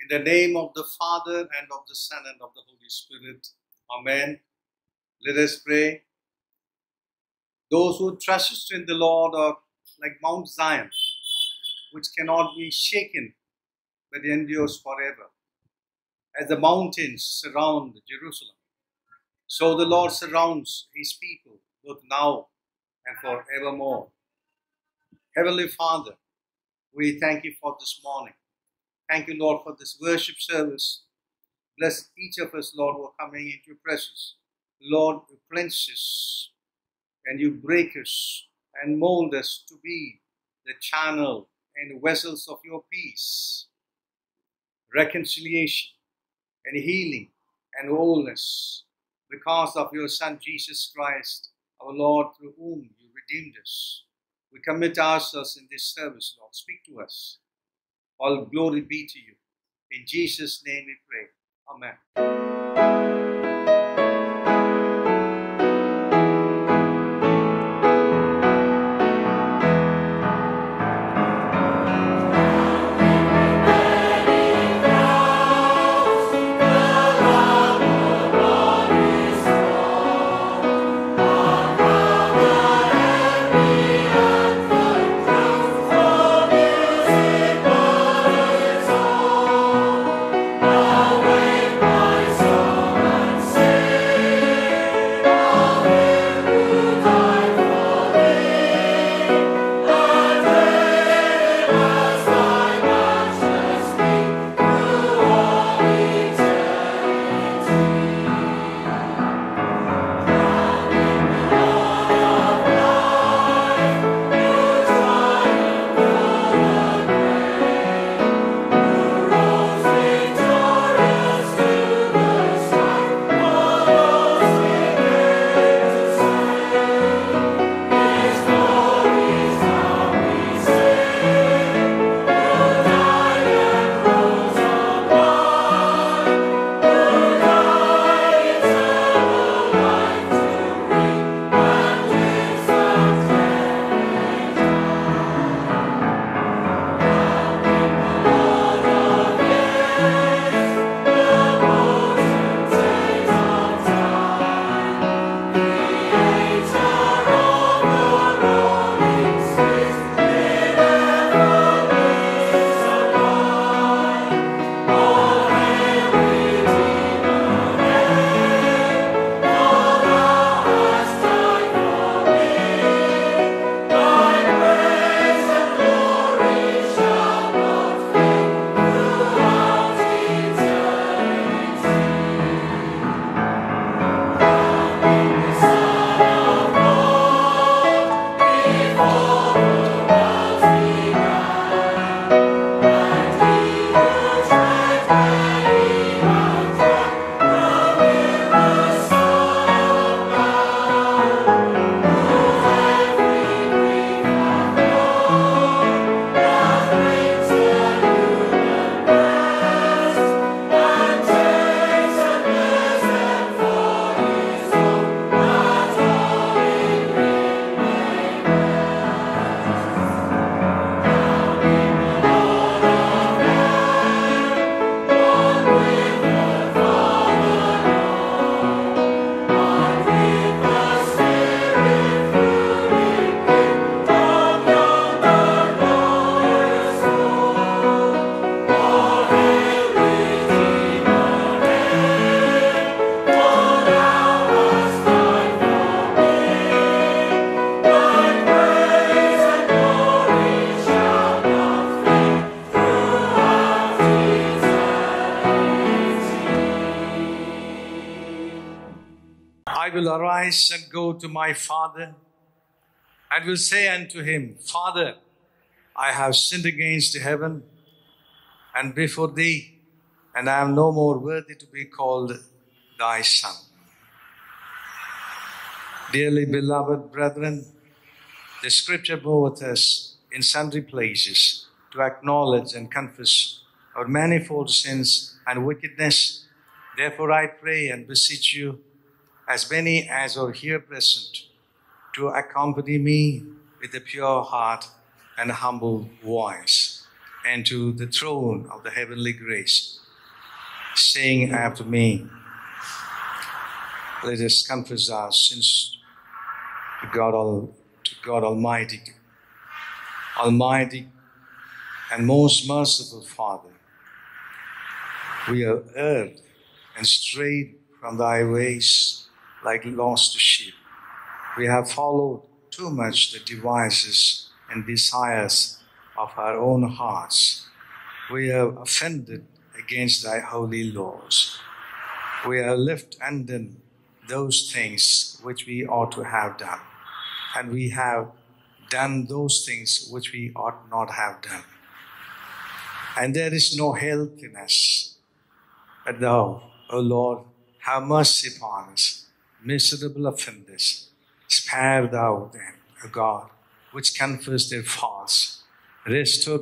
In the name of the Father, and of the Son, and of the Holy Spirit. Amen. Let us pray. Those who trust in the Lord are like Mount Zion, which cannot be shaken, but endures forever. As the mountains surround Jerusalem, so the Lord surrounds His people, both now and forevermore. Heavenly Father, we thank You for this morning. Thank You, Lord, for this worship service. Bless each of us, Lord, who are coming into Your presence. Lord, You cleanse us and You break us and mold us to be the channel and vessels of Your peace, reconciliation and healing and wholeness because of Your Son, Jesus Christ, our Lord, through whom You redeemed us. We commit ourselves in this service, Lord. Speak to us. All glory be to You. In Jesus' name we pray. Amen. I will arise and go to my father, and will say unto him, Father, I have sinned against heaven and before thee, and I am no more worthy to be called thy son. Dearly beloved brethren, the scripture moveth us in sundry places to acknowledge and confess our manifold sins and wickedness. Therefore I pray and beseech you, as many as are here present, to accompany me with a pure heart and humble voice. and to the throne of the heavenly grace, saying after me, let us confess our sins to God Almighty. Almighty and most merciful Father, we have erred and strayed from thy ways like lost sheep. We have followed too much the devices and desires of our own hearts. We have offended against thy holy laws. We have left undone those things which we ought to have done, and we have done those things which we ought not have done. And there is no help in us. But thou, O Lord, have mercy upon us, miserable offenders. Spare thou them, O God, which confess their faults. Restore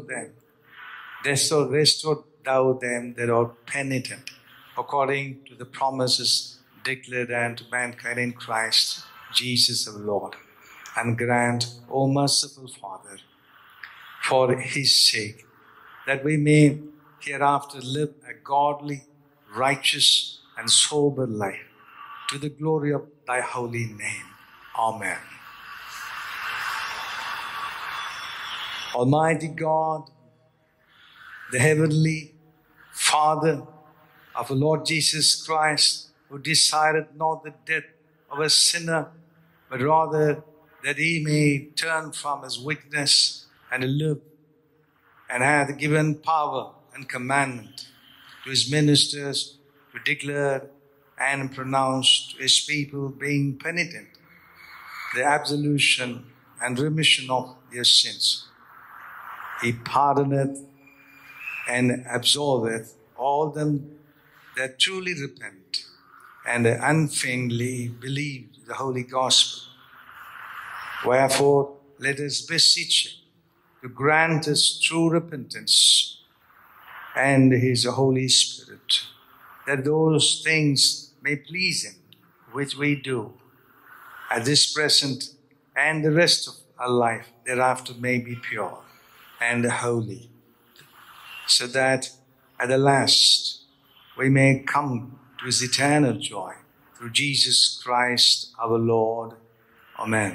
thou them that are penitent, according to the promises declared unto mankind in Christ Jesus our Lord. And grant, O merciful Father, for his sake, that we may hereafter live a godly, righteous, and sober life, to the glory of thy holy name. Amen. Almighty God, the heavenly Father of the Lord Jesus Christ, who desired not the death of a sinner, but rather that he may turn from his wickedness and live, and hath given power and commandment to his ministers to declare and pronounce to his people, being penitent, the absolution and remission of their sins. He pardoneth and absolveth all them that truly repent and unfeignedly believe the holy gospel. Wherefore, let us beseech him to grant us true repentance and his Holy Spirit, that those things may please him which we do at this present and the rest of our life thereafter may be pure and holy, so that at the last we may come to his eternal joy through Jesus Christ our Lord. Amen.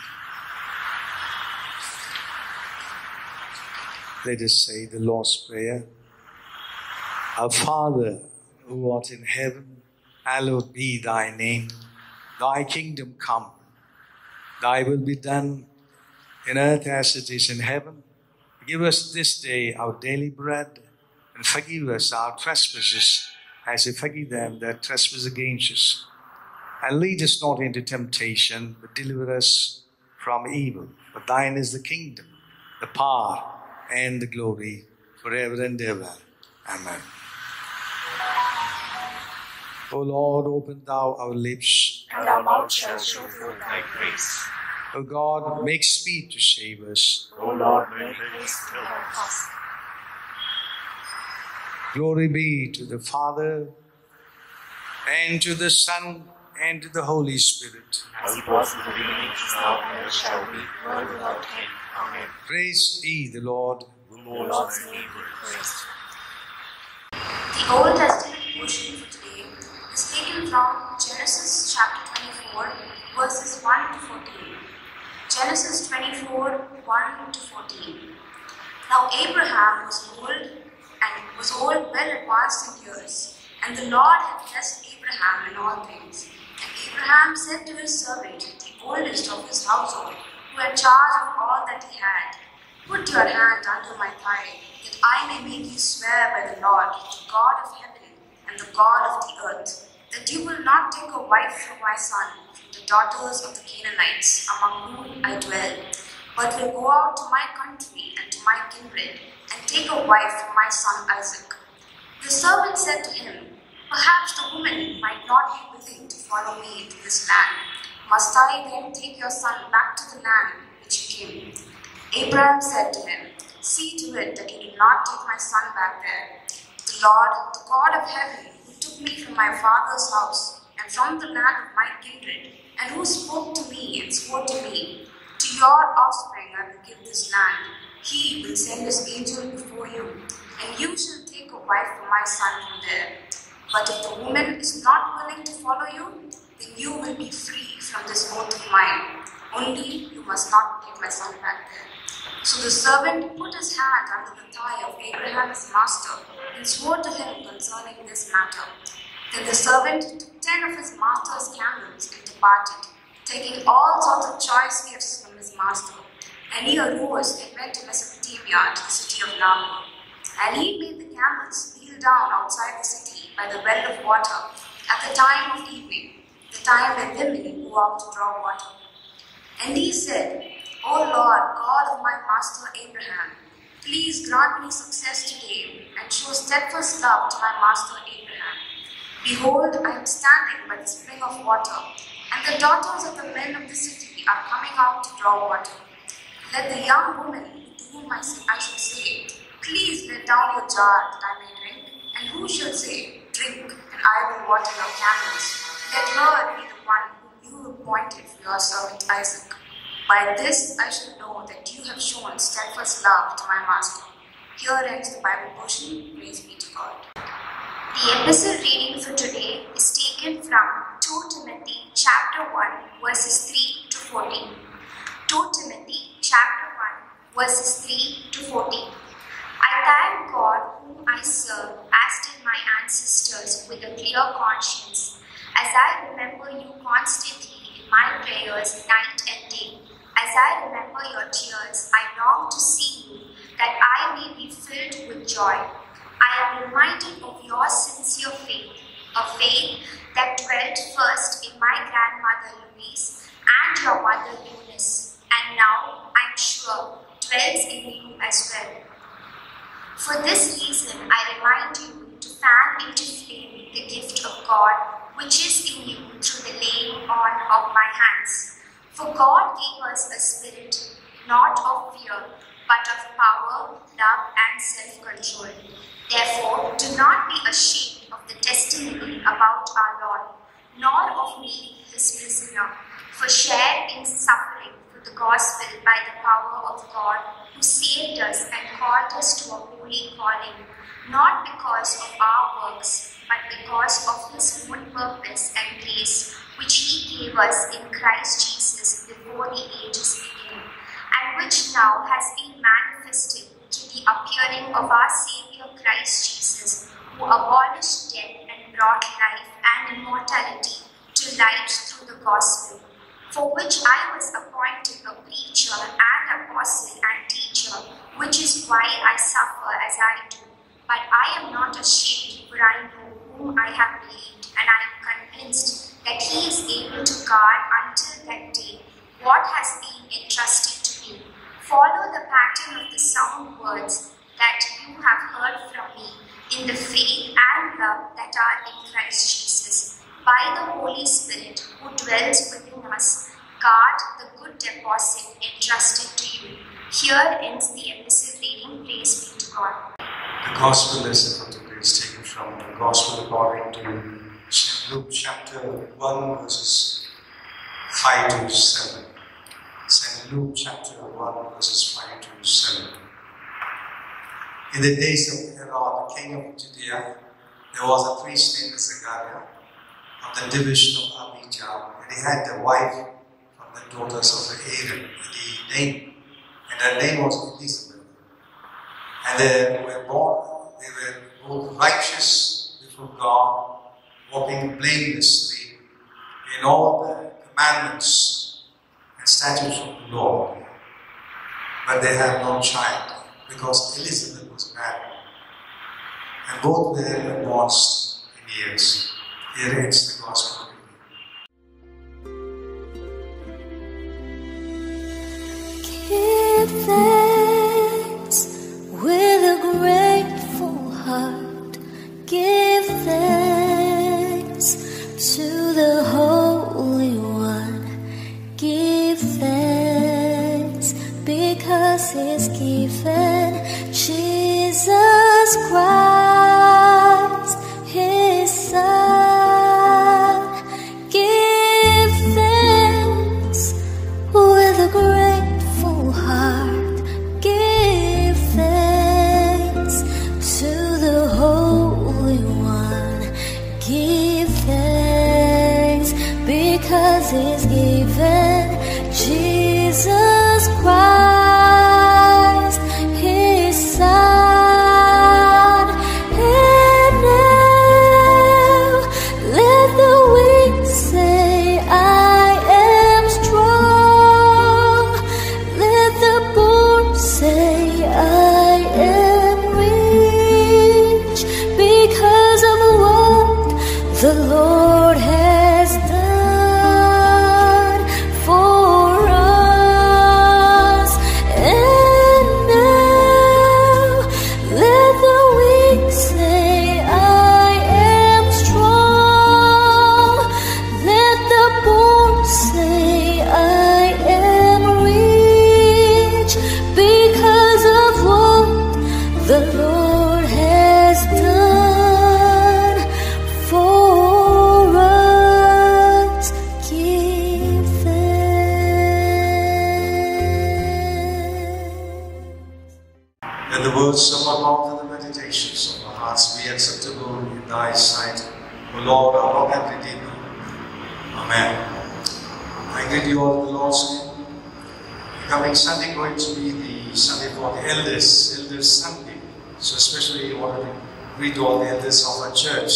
Let us say the Lord's Prayer. Our Father, who art in heaven, hallowed be thy name. Thy kingdom come. Thy will be done in earth as it is in heaven. Give us this day our daily bread, and forgive us our trespasses as we forgive them that trespass against us. And lead us not into temptation, but deliver us from evil. For thine is the kingdom, the power, and the glory forever and ever. Amen. O Lord, open thou our lips, and our mouth shall show forth thy praise. O God, make speed to save us. O Lord, make haste to help us. Glory be to the Father, and to the Son, and to the Holy Spirit. As it was in the beginning, is now, and ever shall be, world without end. Amen. Praise be the Lord. The Lord's name be praised. The Old Testament portion for today is taken from Genesis chapter 24, verses 1 to 14. Genesis 24, 1 to 14. Now Abraham was old, well advanced in years, and the Lord had blessed Abraham in all things. And Abraham said to his servant, the oldest of his household, who had charge of all that he had, put your hand under my thigh, that I may make you swear by the Lord, the God of heaven and the God of the earth, that you will not take a wife for my son from the daughters of the Canaanites, among whom I dwell, but will go out to my country and to my kindred, and take a wife for my son Isaac. The servant said to him, perhaps the woman might not be willing to follow me into this land. Must I then take your son back to the land which you came? Abraham said to him, see to it that you do not take my son back there. The Lord, the God of heaven, who took me from my father's house and from the land of my kindred, and who spoke to me and swore to me, to your offspring I will give this land. He will send his angel before you, and you shall take a wife for my son from there. But if the woman is not willing to follow you, then you will be free from this oath of mine. Only you must not take my son back there. So the servant put his hand under the thigh of Abraham his master, and swore to him concerning this matter. Then the servant took 10 of his master's camels and departed, taking all sorts of choice gifts from his master. And he arose and went to Mesopotamia, to the city of Nahor. And he made the camels kneel down outside the city by the well of water at the time of evening, the time when women go out to draw water. And he said, O Lord, God of my master Abraham, please grant me success today and show steadfast love to my master Abraham. Behold, I am standing by the spring of water, and the daughters of the men of the city are coming out to draw water. Let the young woman to whom I shall say, please let down your jar that I may drink, and who shall say, drink, and I will water your camels. Let her be the one whom you appointed for your servant Isaac. By this I shall know that you have shown steadfast love to my master. Here ends the Bible portion. Praise be to God. The epistle reading for today is taken from 2 Timothy chapter 1 verses 3 to 14. 2 Timothy chapter 1 verses 3 to 14. I thank God whom I serve as did my ancestors with a clear conscience, as I remember you constantly in my prayers night and day. As I remember your tears, I long to see you, that I may be filled with joy. I am reminded of your sincere faith, a faith that dwelt first in my grandmother Louise and your mother Eunice, and now, I am sure, dwells in you as well. For this reason, I remind you to fan into flame the gift of God, which is in you through the laying on of my hands. For God gave us a spirit, not of fear, but of power, love, and self-control. Therefore, do not be ashamed of the testimony about our Lord, nor of me, his prisoner, for share in suffering for the gospel by the power of God, who saved us and called us to a holy calling, not because of our works, but because of his own purpose and grace, which he gave us in Christ Jesus before the ages began, and which now has been manifested to the appearing of our Saviour Christ Jesus, who abolished death and brought life and immortality to light through the gospel, for which I was appointed a preacher and apostle and teacher, which is why I suffer as I do. But I am not ashamed, for I know whom I have believed, and I am convinced that he is able to guard until that day what has been entrusted to me. Follow the pattern of the sound words that you have heard from me in the faith and love that are in Christ Jesus. By the Holy Spirit who dwells within us, guard the good deposit entrusted to you. Here ends the epistle reading. Praise be to God. The Gospel lesson for today is taken from the Gospel according to St. Luke chapter 1 verses 5 to 7. St. Luke chapter 1 verses 5 to 7. In the days of Herod, the king of Judea, there was a priest named Zechariah of the division of Abijah, and he had a wife from the daughters of Aaron, and her name was Elizabeth. And they were both righteous before God, walking blamelessly in all the commandments and statutes of the Lord. But they had no child, because Elizabeth was barren, and both were advanced in years. Here ends the Gospel. Give thanks with a grateful heart. Give thanks to the Holy One. Give thanks because He's given Jesus Christ, His Son. the Lord has done for us. Give thanks. Let the words of our mouth and the meditations of our hearts be acceptable in thy sight, O Lord, our rock and redeemer. Amen. I greet you all in the Lord's name. The coming Sunday going to be the Sunday for the elders Sunday. So especially I want to greet all the elders of our church.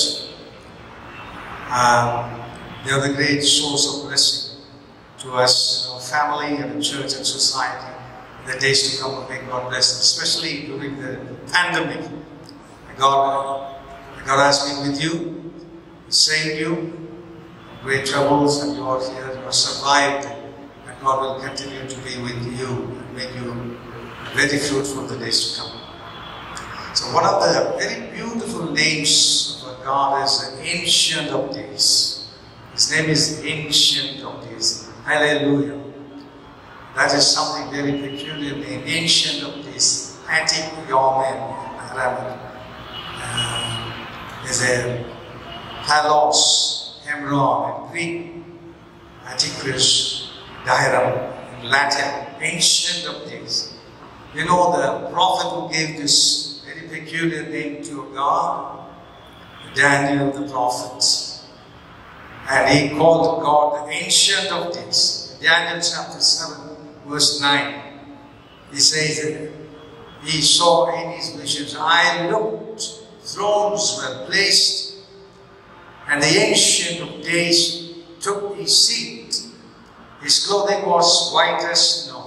They are the great source of blessing to us, our family and the church and society. The days to come, may God bless them, especially during the pandemic. God has been with you, He saved you, great troubles, and you are here, you have survived, and God will continue to be with you and make you very fruitful the days to come. So one of the very beautiful names of our God is the Ancient of Days. His name is Ancient of Days. Hallelujah. That is something very peculiar name. Ancient of Days. Antique Yeoman in Arabic. There's a Palos, Hemron in Greek, Antiquus, Dairam in Latin, Ancient of Days. You know the prophet who gave this very peculiar name to God? Daniel the prophet. And he called God the Ancient of Days. Daniel chapter 7 verse 9. He says that he saw in his visions, I looked, thrones were placed, and the Ancient of Days took his seat. His clothing was white as snow,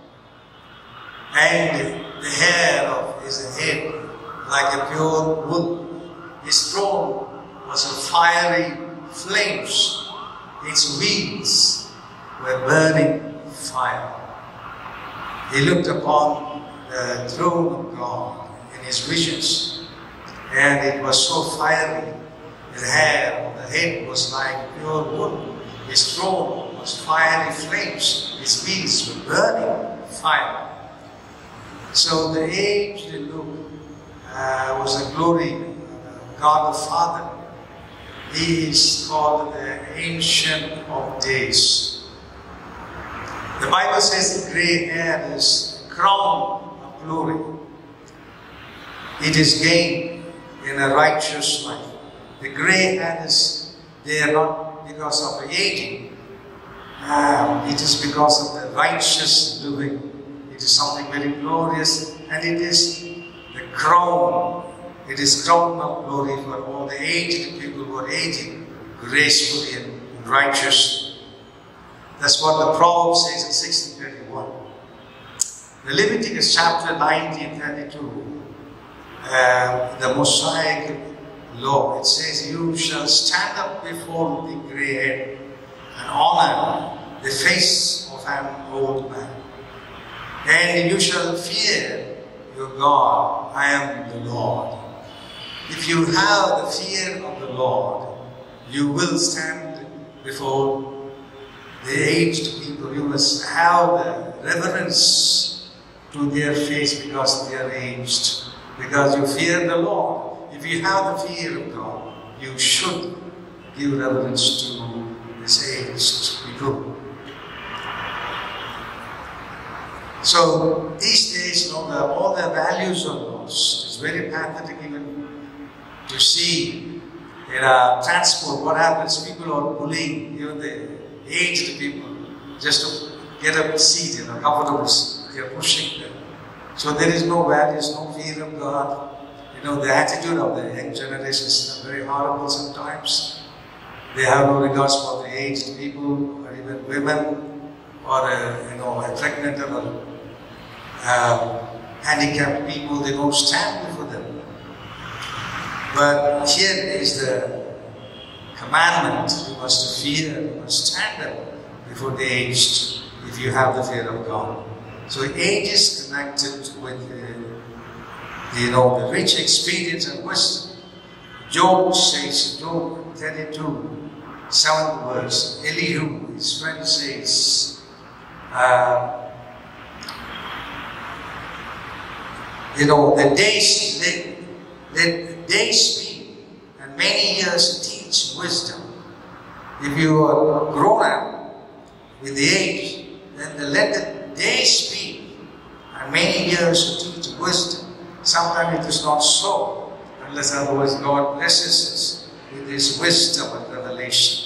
and the hair of his head like a pure wool. His throne was of fiery flames. Its wheels were burning fire. He looked upon the throne of God in his visions, and it was so fiery. The hair of the head was like pure wool. His throne was fiery flames. His wheels were burning fire. So the aged look was the glory of God the Father. He is called the Ancient of Days. The Bible says the gray hair is a crown of glory. It is gained in a righteous life. The gray hairs, they are not because of aging. It is because of the righteous living. It is something very glorious, and it is the crown. It is crown of glory for all the aged people who are aging gracefully and righteously. That's what the Proverb says in 16:31. The Leviticus chapter 19:32, the Mosaic law, it says, you shall stand up before the grey head and honor the face of an old man. And you shall fear your God. I am the Lord. If you have the fear of the Lord, you will stand before the aged people. You must have the reverence to their face because they are aged. Because you fear the Lord. If you have the fear of God, you should give reverence to this aged people. So these days, all the values are lost. It's very pathetic even to see in transport what happens. People are bullying even the aged people just to get a seat in a comfortable seat. They are pushing them. So there is no values, no fear of God. You know, the attitude of the young generation is very horrible sometimes. They have no regards for the aged people or even women or pregnant or handicapped people. They don't stand before them. But here is the commandment: you must fear, you must stand up before the aged if you have the fear of God. So age is connected with the rich experience and wisdom. Job says, Job 32, 7th verse, Elihu, his friend, says, You know, the days, let days be, and many years teach wisdom. If you are grown up with the age, then let the days be, and many years teach wisdom. Sometimes it is not so, unless otherwise God blesses us with His wisdom and revelation.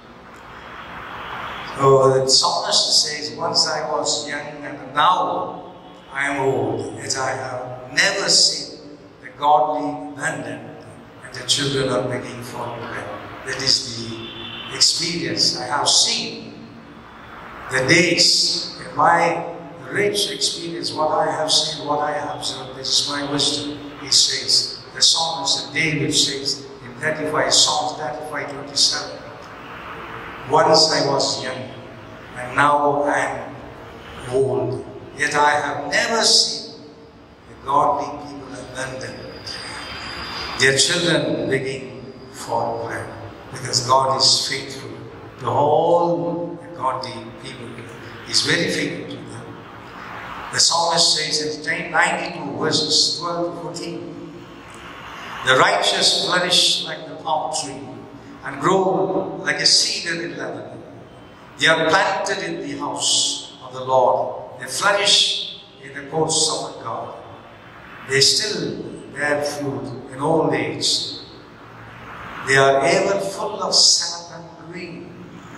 So the psalmist says, once I was young and now I am old, yet I have never seen the godly abandoned and the children are begging for bread. That is the experience I have seen. The days in my rich experience, what I have seen, what I have observed, this is my wisdom. He says, the psalmist David says in 35, Psalms 35:27. Once I was young, and now I am old, yet I have never seen the godly people abandoned, their children begging for bread, because God is faithful to all the godly people. He is very faithful to them. The psalmist says in 92 verses 12 to 14, the righteous flourish like the palm tree, and grow like a cedar in Lebanon. They are planted in the house of the Lord. They flourish in the courts of our God. They still bear fruit in old age. They are ever full of sap and green.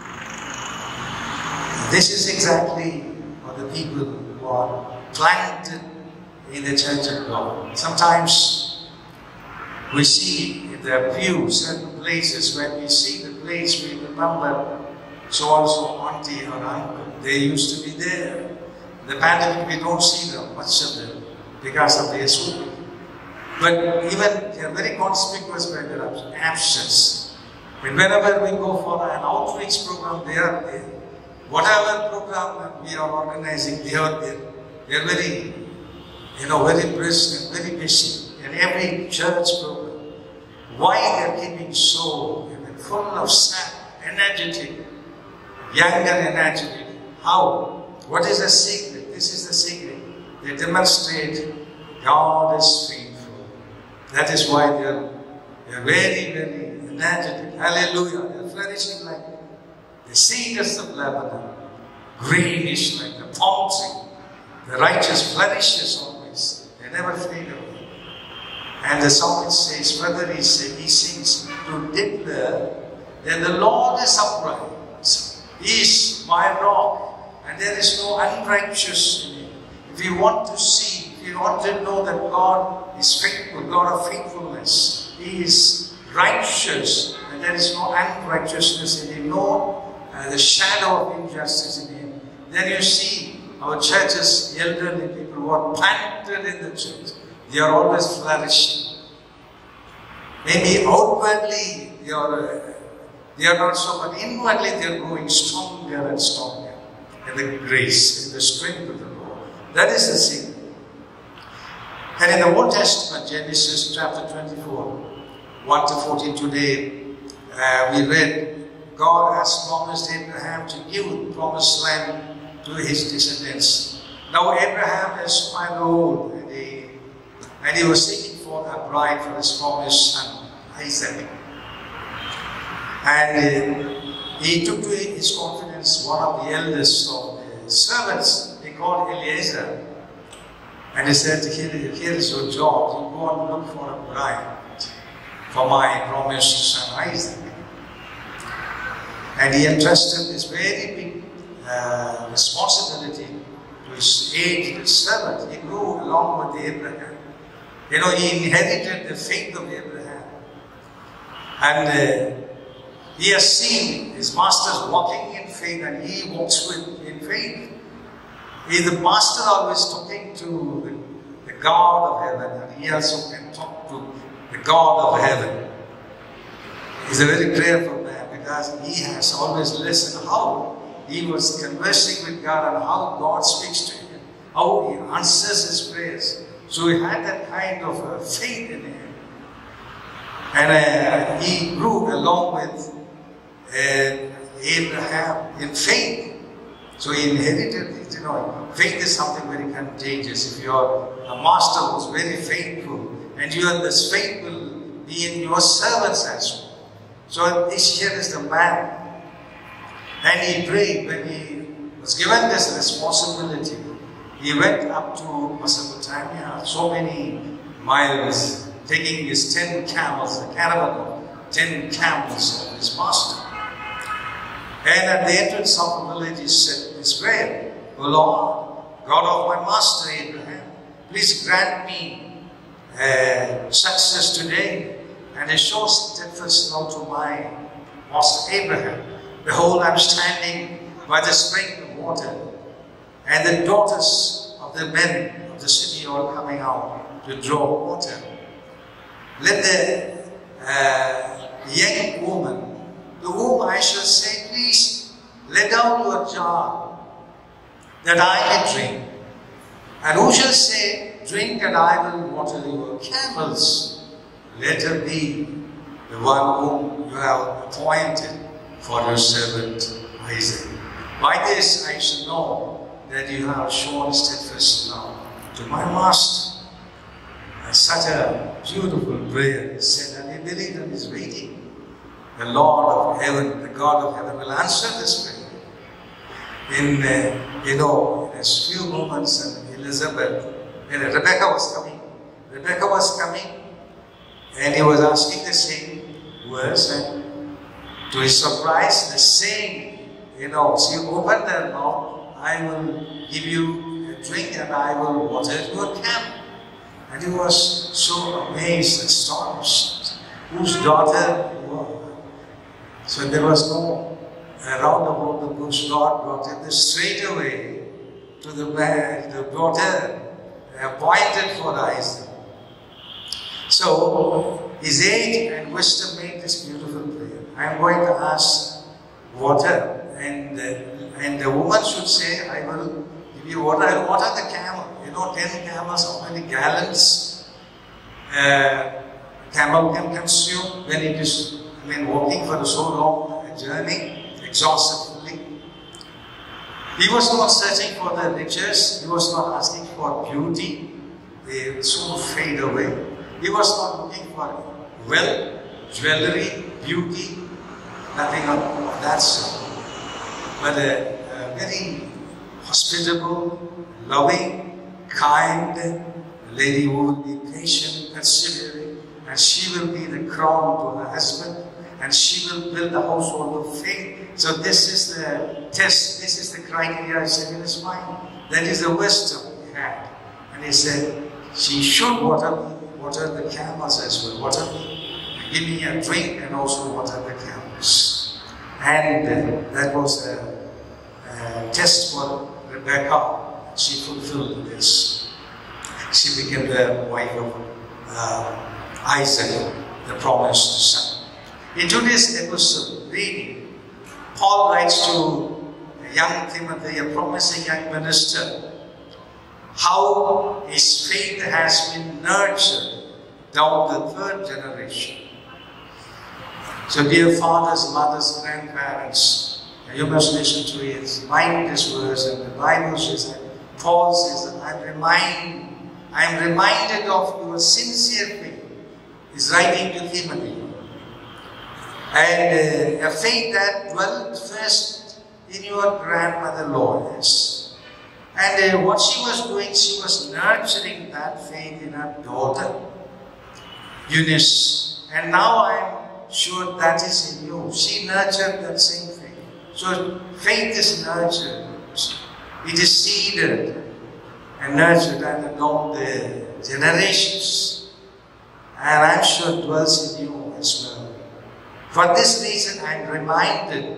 This is exactly what the people who are planted in the church of God. Sometimes we see in the pew certain places, when we see the place, we remember so-and-so auntie or uncle. They used to be there. In the pandemic, we don't see them, much of them, because of their swooping. But even they are very conspicuous by their absence. And whenever we go for an outreach program, they are there. Whatever program we are organizing, they are there. They are very, very brisk and very busy in every church program. Why they are keeping so full of sap, energetic, young and energetic? How? What is the secret? This is the secret. They demonstrate God is faithful. That is why they are very, very energetic. Hallelujah. They are flourishing like the cedars of Lebanon, greenish like the palm tree. The righteous flourishes always. They never fade away. And the psalmist says, whether he sings to declare that the Lord is upright. He is my rock, and there is no unrighteous in him. If you want to see, if you want to know that God is faithful, God of faithfulness, He is righteous, and there is no unrighteousness in Him, no the shadow of injustice in Him, then you see our churches, elderly people who are planted in the church, they are always flourishing. Maybe outwardly they are not so, but inwardly they are growing stronger and stronger in the grace, in the strength of the Lord. That is the secret. And in the Old Testament, Genesis chapter 24, 1 to 14 today, we read, God has promised Abraham to give the promised land to his descendants. Now Abraham is quite old, and he was seeking for a bride for his promised son, Isaac. And he took to his confidence one of the eldest of the servants, he called Eliezer. And he said, here is your job, you go and look for a bride for my promised son Isaac. And he entrusted this very big responsibility to his aged servant. He grew along with Abraham. He inherited the faith of Abraham. And he has seen his masters walking in faith, and he walks in faith. He is the master always talking to the God of heaven, and he also can talk to the God of heaven. He's a very prayerful man, because he has always listened how he was conversing with God and how God speaks to him, how he answers his prayers. So he had that kind of faith in him. And he grew along with Abraham in faith. So he inherited it, faith is something very contagious. If you're a master who's very faithful, and you are this faith will be in your servants as well. So this here is the man. And he prayed when he was given this responsibility. He went up to Mesopotamia, so many miles, taking his 10 camels, the caravan of 10 camels of his master. And at the entrance of the village, he said this prayer, O Lord, God of my master Abraham, please grant me success today, and show steadfast love to my master Abraham. Behold, I am standing by the spring of water, and the daughters of the men of the city are coming out to draw water. Let the young woman, to whom I shall say, please let down your jar, that I may drink. And who shall say, drink, and I will water your camels. Let her be the one whom you have appointed for your servant Isaac. By this I shall know that you have shown steadfast love to my master. And such a beautiful prayer he said, and he believed and is waiting. The Lord of heaven, the God of heaven will answer this prayer. In a few moments, and Elizabeth, when Rebecca was coming, and he was asking the same words, and to his surprise, the same, she opened her mouth, I will give you a drink and I will water your camel. And he was so amazed, astonished, whose daughter you are. So there was no roundabout the bush. God brought him straight away to the daughter appointed for Isaac. So his age and wisdom made this beautiful prayer. I am going to ask water, and the woman should say, I will give you water. I will water the camel. 10 camels, how many gallons camel can consume when it is walking for so long a journey, exhaustively. He was not searching for the riches. He was not asking for beauty. They soon fade away. He was not looking for wealth, jewelry, beauty, nothing of that sort. But a very hospitable, loving, kind lady who will be patient, considerate, and she will be the crown to her husband, and she will build the household of faith. So this is the test, this is the criteria I said in his mind. That is the wisdom he had. And he said, she should water the camels as well. Water me, give me a drink, and also water the camels. And that was a test for Rebecca. She fulfilled this. She became the wife of Isaac, the promised son. In today's episode, reading, Paul writes to young Timothy, a promising young minister, how his faith has been nurtured down the 3rd generation. So dear fathers, mothers, grandparents, you must listen to it, mind this verse, and the Bible says that Paul says that I am reminded of your sincere faith. He's writing to Timothy. And a faith that dwelt first in your grandmother Lois. And what she was doing, she was nurturing that faith in her daughter, Eunice. And now I am sure that is in you. She nurtured that same faith. So faith is nurtured. It is seeded and nurtured and along the generations. And I'm sure it dwells in you as well. For this reason, I'm reminded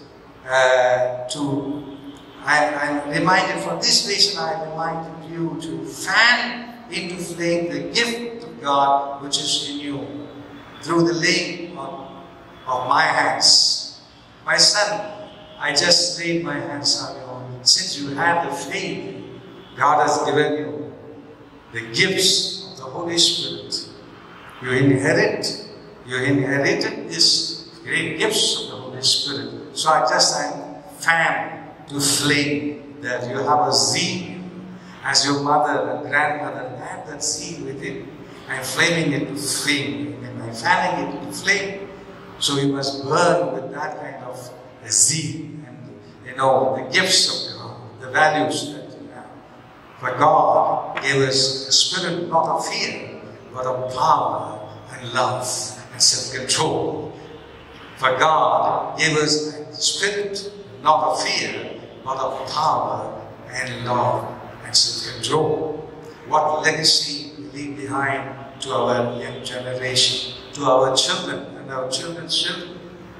for this reason I reminded you to fan into flame the gift of God which is in you through the laying of my hands. My son, I just laid my hands on you. Since you have the faith, God has given you the gifts of the Holy Spirit. You inherited these great gifts of the Holy Spirit. So I fan to flame that. You have a zeal as your mother and grandmother had that zeal within. I'm flaming it to flame, and I'm fanning it to flame. So you must burn with that kind of zeal and the gifts of God, the values that you have. For God gave us a spirit not of fear, but of power and love and self-control. For God gave us a spirit not of fear, but of power and love and self-control. What legacy we leave behind to our young generation, to our children and our children's children?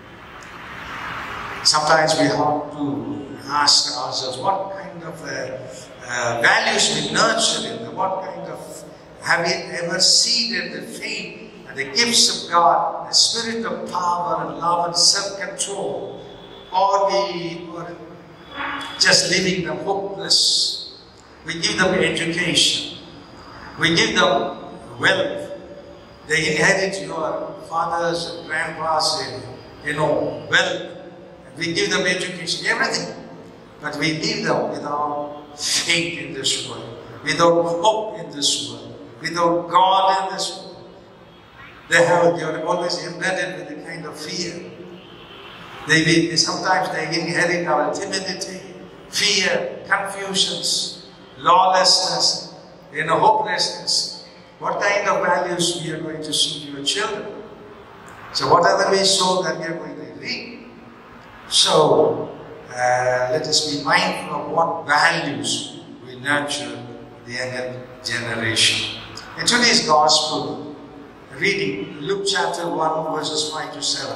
Sometimes we have to ask ourselves, what kind of values we nurture in them? What kind of, have we ever seeded the faith and the gifts of God, the spirit of power and love and self-control? Or we are just leaving them hopeless? We give them education. We give them wealth. They inherit your fathers and grandpas, wealth. We give them education, everything. But we leave them without faith in this world, without hope in this world, without God in this world. They are always embedded with a kind of fear. Sometimes they inherit our timidity, fear, confusions, lawlessness, hopelessness. What kind of values we are going to see to your children? So whatever we sow, that we are going to reap. So let us be mindful of what values we nurture the younger generation. In today's Gospel reading, Luke chapter 1 verses 5 to 7.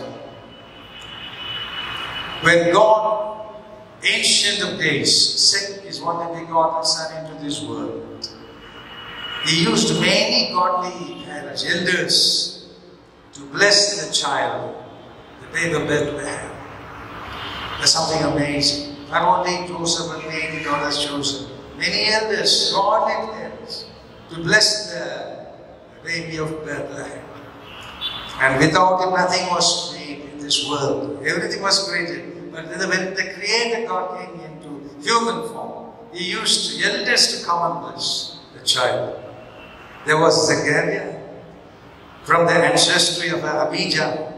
When God, ancient of days, sent His only begotten Son into this world, He used many godly parents, elders, to bless the child, the babe of Bethlehem. There's something amazing. Not only Joseph and Mary, God has chosen many elders, godly parents, to bless the baby of Bethlehem. And without Him, nothing was made in this world. Everything was created. But when the Creator God came into human form, He used elders to come and bless the child. There was Zechariah, from the ancestry of Abijah,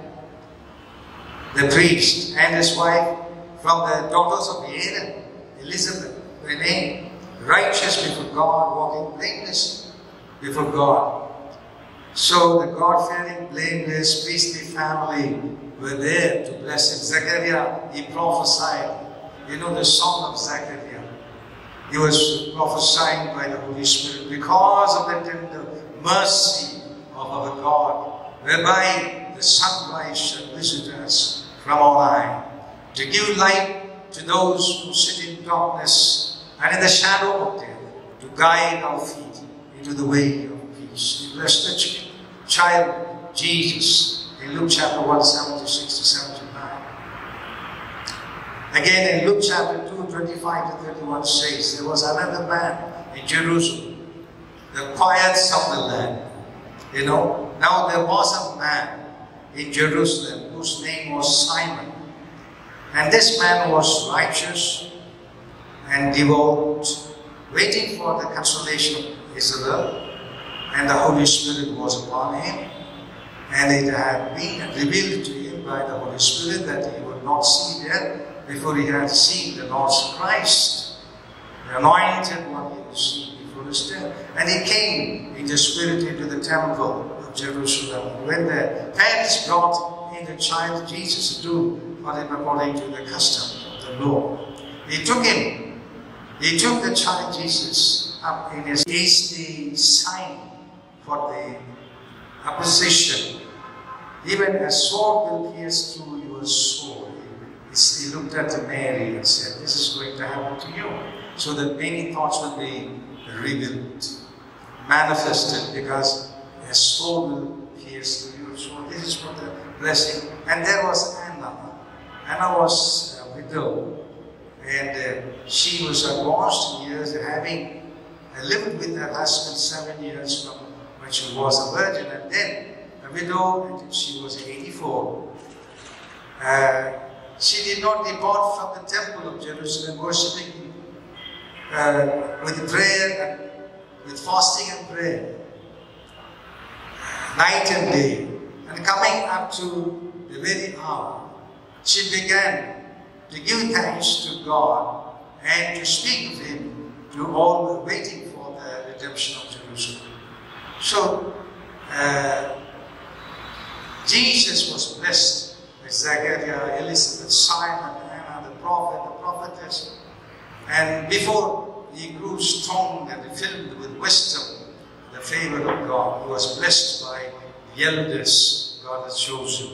the priest, and his wife, from the daughters of Aaron, Elizabeth, by name, righteous before God, walking blameless before God. So the God-fearing, blameless, priestly family were there to bless him. Zechariah, he prophesied. The song of Zechariah. He was prophesying by the Holy Spirit because of the tender mercy of our God, whereby the sunrise shall visit us from on high, to give light to those who sit in darkness and in the shadow of death, to guide our feet into the way of peace. We bless the child Jesus in Luke chapter 1, 76 to 79. Again in Luke chapter 2, 25 to 31 says, there was another man in Jerusalem, the quiets of the land. Now there was a man in Jerusalem whose name was Simon. And this man was righteous and devout, waiting for the consolation of Israel, and the Holy Spirit was upon him. And it had been revealed to him by the Holy Spirit that he would not see death before he had seen the Lord's Christ, the anointed one he would see before his death. And he came in the Spirit into the temple of Jerusalem. When the parents brought in the child Jesus to do for him according to the custom of the law, he took the child Jesus up in his hasty sign for the opposition. Even a sword will pierce through your soul. He looked at Mary and said, this is going to happen to you. So that many thoughts will be revealed, manifested, because a sword will pierce through your soul. This is what the blessing. And there was Anna. Anna was a widow, and she was advanced in years, having lived with her husband 7 years from when she was a virgin, and then a widow until she was 84. she did not depart from the temple of Jerusalem, worshipping with prayer and with fasting and prayer, night and day. And coming up to the very hour, she began to give thanks to God and to speak of Him to all waiting for the redemption of Jerusalem. So, Jesus was blessed with Zechariah, Elizabeth, Simon, Anna, the prophet, the prophetess. And before he grew strong and filled with wisdom, the favor of God, he was blessed by the elders God has chosen.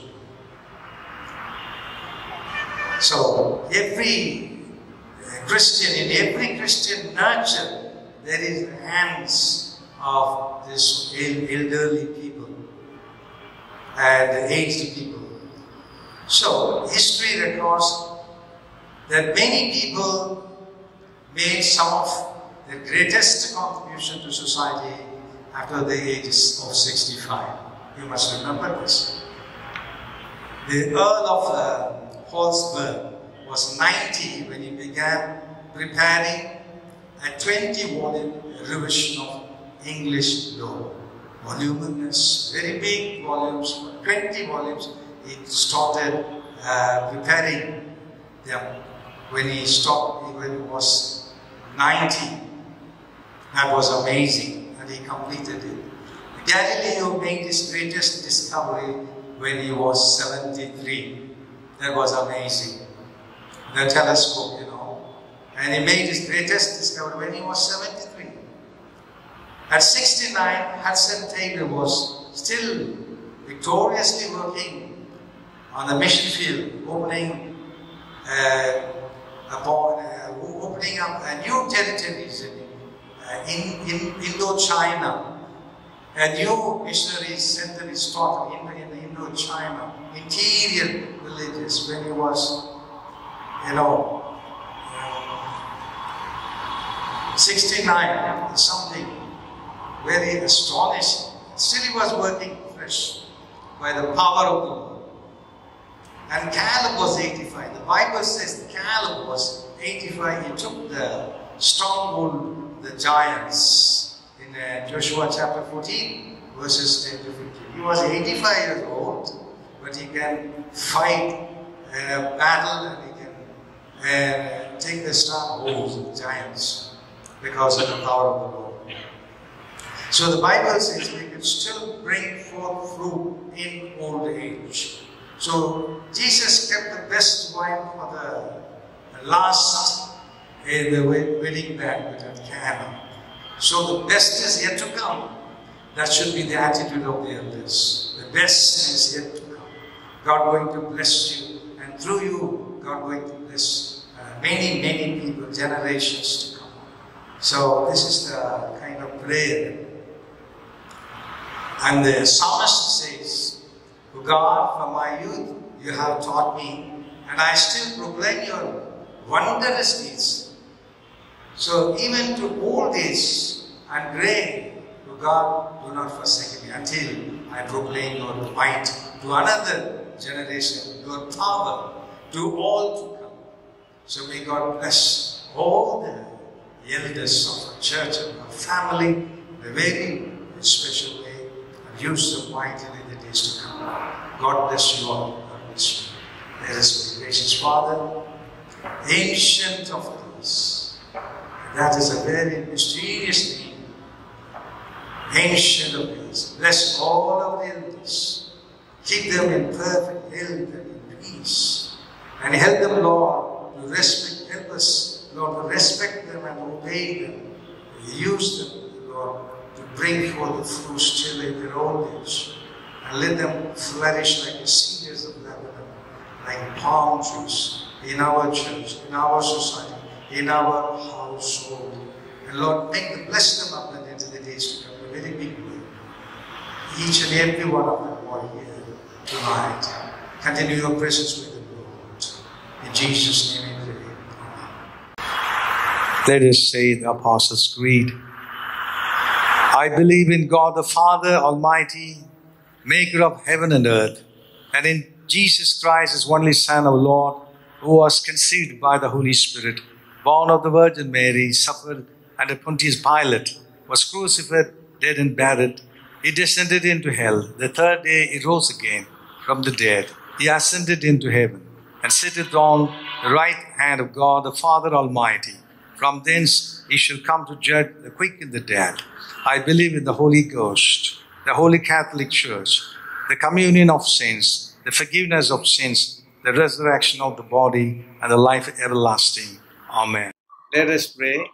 So, every Christian, in every Christian nurture, there is the hands of this elderly people and the aged people. So, history records that many people made some of the greatest contribution to society after the ages of 65. You must remember this. The Earl of Holzberg was 90 when he began preparing a 20-volume revision of English law. Voluminous, very big volumes, 20 volumes. He started preparing them when he stopped, when he was 90. That was amazing, and he completed it. Galileo made his greatest discovery when he was 73. That was amazing. The telescope, you know. And he made his greatest discovery when he was 73. At 69, Hudson Taylor was still victoriously working on the mission field, opening up new territories in Indochina. A new missionary center is started in Indochina, interior villages, when he was, 69, something very astonishing. Still he was working fresh by the power of the Lord. And Caleb was 85. The Bible says Caleb was 85. He took the stronghold, the giants, in Joshua chapter 14, verses 10 to 15. He was 85 years old, but he can fight in a battle and he can take the strongholds of the giants because of the power of the Lord. So the Bible says we can still bring forth fruit in old age. So Jesus kept the best wine for the last in the wedding banquet at Cana. So the best is yet to come. That should be the attitude of the elders. The best is yet to come. God going to bless you, and through you, God going to bless many, many people, generations to come. So this is the kind of prayer. And the psalmist says, "O God, from my youth you have taught me, and I still proclaim your wondrous deeds." So even to old age and gray, O God, do not forsake me until I proclaim your might to another generation, your power to all to come. So may God bless all the elders of our church and our family in a very special way, and use them mightily in the days to come. God bless you all. God bless you. Let us be gracious Father, Ancient of Days. That is a very mysterious name. Ancient of Days. Bless all of the elders. Keep them in perfect health and in peace. And help them, Lord, to respect. Help us, Lord, to respect them and obey them. Use them, Lord, to bring forth the fruit still in their old age. And let them flourish like the cedars of Lebanon, like palm trees in our church, in our society, in our household. And Lord, bless them up and into the days to come in a very big way. Each and every one of them who are here tonight. Continue your presence with them, Lord. In Jesus' name we pray. Amen. Let us say the Apostles' Creed. I believe in God the Father Almighty, maker of heaven and earth, and in Jesus Christ, His only Son, our Lord, who was conceived by the Holy Spirit, born of the Virgin Mary, suffered under Pontius Pilate, was crucified, dead and buried. He descended into hell. The third day he rose again from the dead. He ascended into heaven and sitteth on the right hand of God the Father Almighty. From thence he shall come to judge the quick and the dead. I believe in the Holy Ghost, the Holy Catholic Church, the communion of saints, the forgiveness of sins, the resurrection of the body, and the life everlasting. Amen. Let us pray.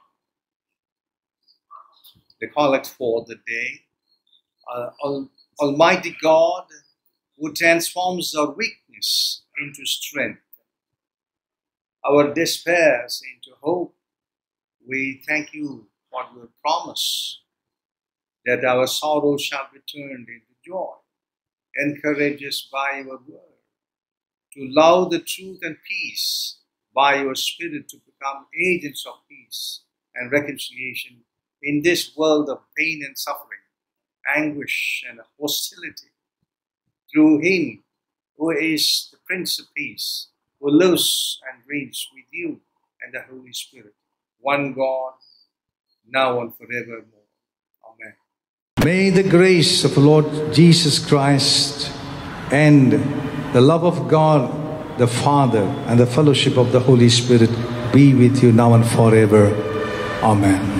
The collect for the day. Almighty God, who transforms our weakness into strength, our despairs into hope, we thank you for your promise that our sorrow shall be turned into joy. Encourage us by your word to love the truth and peace, by your Spirit to become agents of peace and reconciliation in this world of pain and suffering, anguish and hostility. Through him who is the Prince of Peace, who lives and reigns with you and the Holy Spirit, one God, now and forevermore. Amen. May the grace of the Lord Jesus Christ and the love of God the Father and the fellowship of the Holy Spirit be with you now and forever. Amen.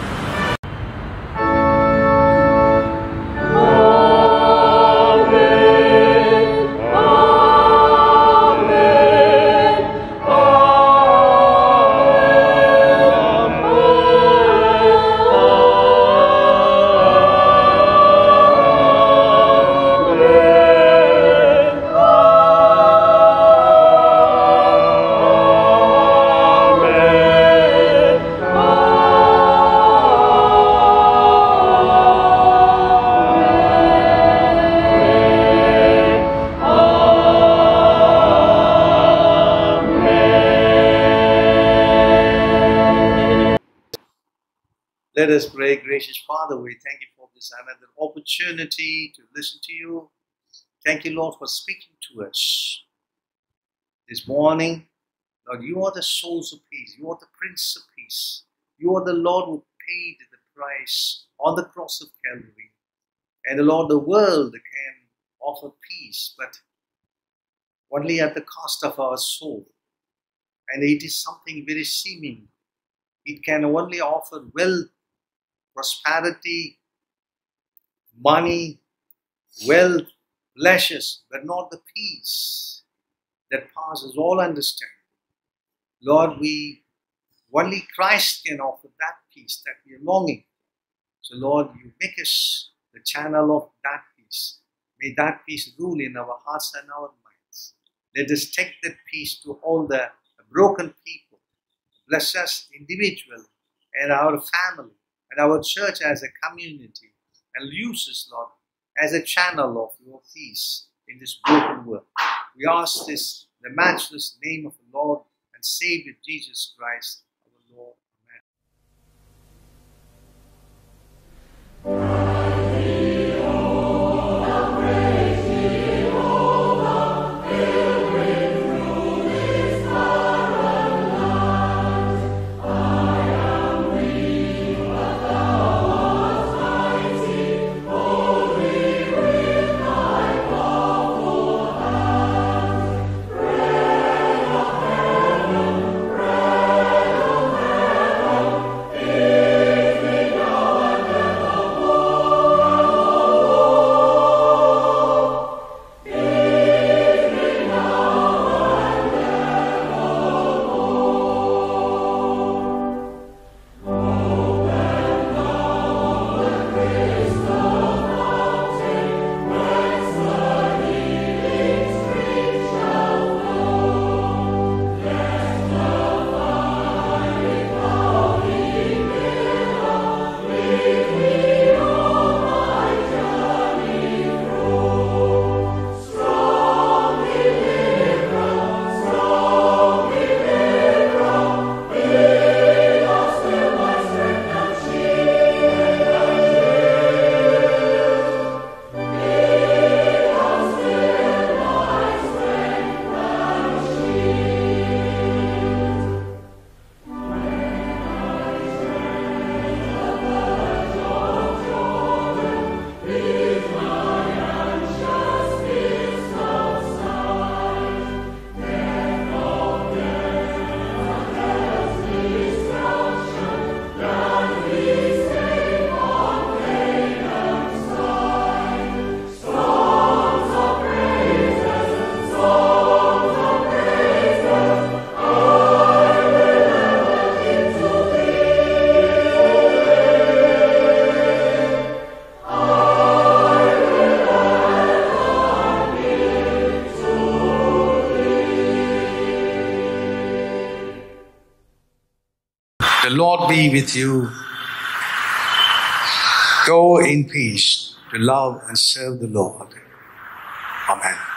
Let us pray. Gracious Father, we thank you for this another opportunity to listen to you. Thank you, Lord, for speaking to us this morning. Lord, you are the source of peace. You are the Prince of Peace. You are the Lord who paid the price on the cross of Calvary. And the Lord, the world can offer peace, but only at the cost of our soul. And it is something very seeming. It can only offer wealth, prosperity, money, wealth, pleasures, but not the peace that passes all understanding. Lord, only Christ can offer that peace that we are longing for. So Lord, you make us the channel of that peace. May that peace rule in our hearts and our minds. Let us take that peace to all the broken people. Bless us individually and our family and our church as a community, and use us, Lord, as a channel of your peace in this broken world. We ask this in the matchless name of the Lord and Savior Jesus Christ, our Lord. Amen. The Lord be with you. Go in peace to love and serve the Lord. Amen.